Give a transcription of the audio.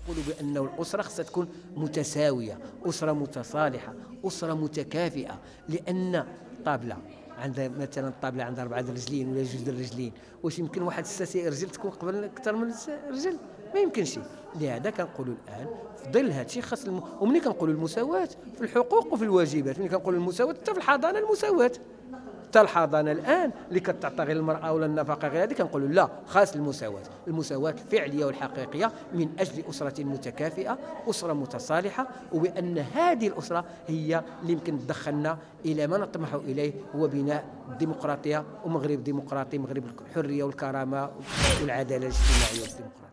نقول بأنه الأسرة خصها تكون متساوية، أسرة متصالحة، أسرة متكافئة، لأن طابلة عندها مثلا الطابلة عندها 4 رجلين ولا 2 رجلين، واش يمكن واحد 6 رجل تكون قبل أكثر من رجل؟ ما يمكنش. لهذا كنقولوا الآن في ظل هذا الشيء خاص وملي كنقولوا المساواة في الحقوق وفي الواجبات، ملي كنقولوا المساواة حتى في الحضانة المساواة، حتى الحضانه الان اللي كتعطى غير المراه ولا النفقه غير هذه كنقولوا لا، خاص المساواه الفعليه والحقيقيه من اجل اسره متكافئه، اسره متصالحه، وبان هذه الاسره هي اللي يمكن تدخلنا الى ما نطمح اليه، هو بناء الديمقراطيه ومغرب ديمقراطي، مغرب الحريه والكرامه والعداله الاجتماعيه والديمقراطيه.